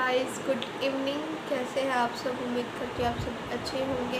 Guys, good evening. कैसे हैं आप सब? उम्मीद करती हूँ आप सब अच्छे होंगे।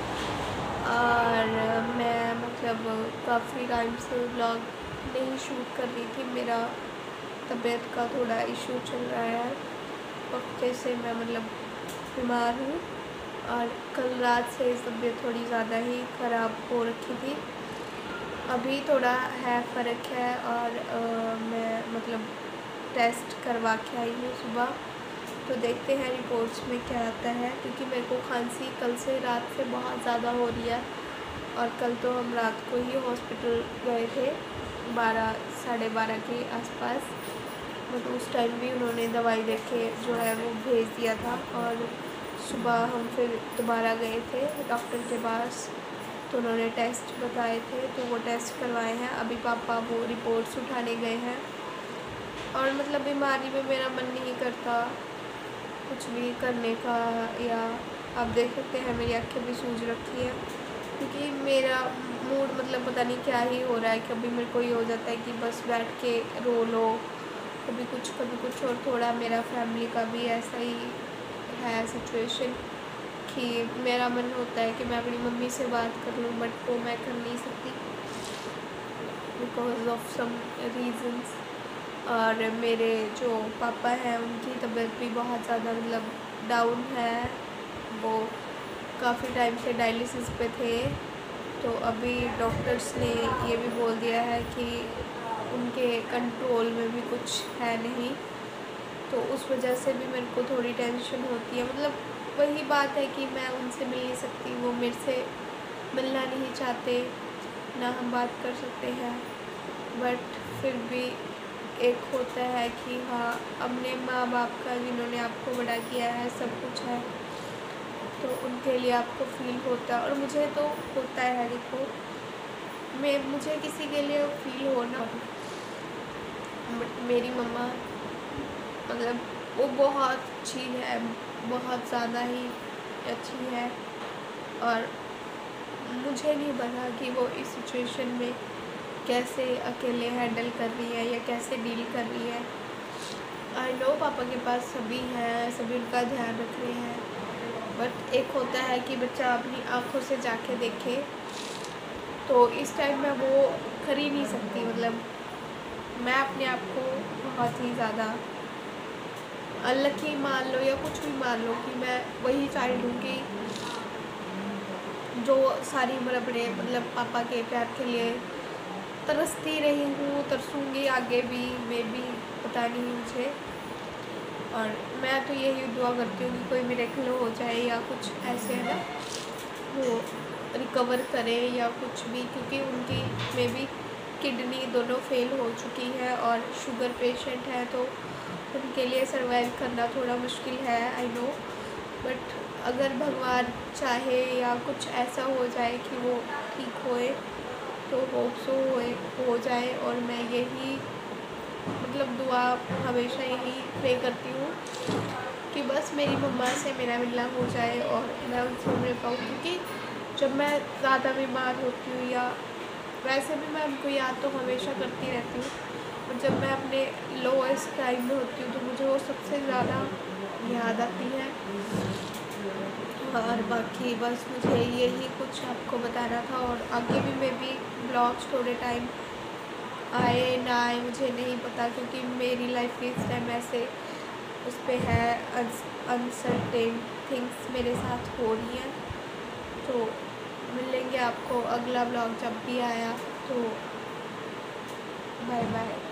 और मैं काफ़ी टाइम से व्लॉग नहीं शूट कर रही थी। मेरा तबीयत का थोड़ा इशू चल रहा है। वक्ते से मैं बीमार हूँ और कल रात से तबीयत थोड़ी ज़्यादा ही ख़राब हो रखी थी। अभी थोड़ा है फ़र्क है और मैं टेस्ट करवा के आई हूँ सुबह। तो देखते हैं रिपोर्ट्स में क्या आता है, क्योंकि मेरे को खांसी कल से रात से बहुत ज़्यादा हो रही है। और कल तो हम रात को ही हॉस्पिटल गए थे 12 साढ़े 12 के आसपास। बट उस टाइम भी उन्होंने दवाई देके जो है वो भेज दिया था। और सुबह हम फिर दोबारा गए थे डॉक्टर के पास, तो उन्होंने टेस्ट बताए थे, तो वो टेस्ट करवाए हैं। अभी पापा वो रिपोर्ट्स उठाने गए हैं। और बीमारी में मेरा मन नहीं करता कुछ भी करने का। या आप देख सकते हैं मेरी आँखें भी सूज रखी हैं, क्योंकि मेरा मूड पता नहीं क्या ही हो रहा है। कभी मेरे को ये हो जाता है कि बस बैठ के रो लो, कभी कुछ। और थोड़ा मेरा फैमिली का भी ऐसा ही है सिचुएशन कि मेरा मन होता है कि मैं अपनी मम्मी से बात करूं, बट वो मैं कर नहीं सकती बिकॉज ऑफ सम रीज़न्स। और मेरे जो पापा हैं उनकी तबीयत भी बहुत ज़्यादा डाउन है। वो काफ़ी टाइम से डायलिसिस पे थे, तो अभी डॉक्टर्स ने ये भी बोल दिया है कि उनके कंट्रोल में भी कुछ है नहीं। तो उस वजह से भी मेरे को थोड़ी टेंशन होती है। वही बात है कि मैं उनसे मिल नहीं सकती, वो मेरे से मिलना नहीं चाहते, ना हम बात कर सकते हैं। बट फिर भी एक होता है कि हाँ, अपने माँ बाप का जिन्होंने आपको बड़ा किया है सब कुछ है, तो उनके लिए आपको फील होता है। और मुझे तो होता है। देखो, मुझे किसी के लिए फील होना, बट मेरी मम्मा वो बहुत अच्छी है, बहुत ज़्यादा ही अच्छी है। और मुझे नहीं पता कि वो इस सिचुएशन में कैसे अकेले हैंडल कर रही है या कैसे डील कर रही है। आई नो पापा के पास सभी हैं, सभी उनका ध्यान रख रहे हैं, बट एक होता है कि बच्चा अपनी आँखों से जाके देखे। तो इस टाइम मैं वो कर ही नहीं सकती। मैं अपने आप को बहुत ही ज़्यादा अनलकी मान लो या कुछ भी मान लो कि मैं वही चाइल्ड हूँ कि जो सारी उम्र अपने पापा के प्यार के लिए तरसती रही हूँ, तरसूँगी आगे भी, मे भी, पता नहीं मुझे। और मैं तो यही दुआ करती हूँ कि कोई मिरेकल हो जाए या कुछ ऐसे है ना, वो रिकवर करे या कुछ भी, क्योंकि उनकी मे बी किडनी दोनों फेल हो चुकी है और शुगर पेशेंट है, तो उनके लिए सर्वाइव करना थोड़ा मुश्किल है, आई नो। बट अगर भगवान चाहे या कुछ ऐसा हो जाए कि वो ठीक होए, तो होप सो हो जाए। और मैं यही दुआ हमेशा यही प्रे करती हूँ कि बस मेरी मम्मा से मेरा मिलना हो जाए और मैं उनसे मिल पाऊँ, क्योंकि जब मैं ज़्यादा बीमार होती हूँ या वैसे भी मैं उनको याद तो हमेशा करती रहती हूँ, और जब मैं अपने लोएस्ट टाइम में होती हूँ तो मुझे वो सबसे ज़्यादा याद आती है। और बाकी बस मुझे यही कुछ आपको बताना था। और आगे भी मैं भी ब्लॉग्स थोड़े टाइम आए ना आए मुझे नहीं पता, क्योंकि मेरी लाइफ इस टाइम ऐसे उस पर है, अनसर्टेन थिंग्स मेरे साथ हो रही हैं। तो मिलेंगे आपको अगला ब्लॉग जब भी आया, तो बाय बाय।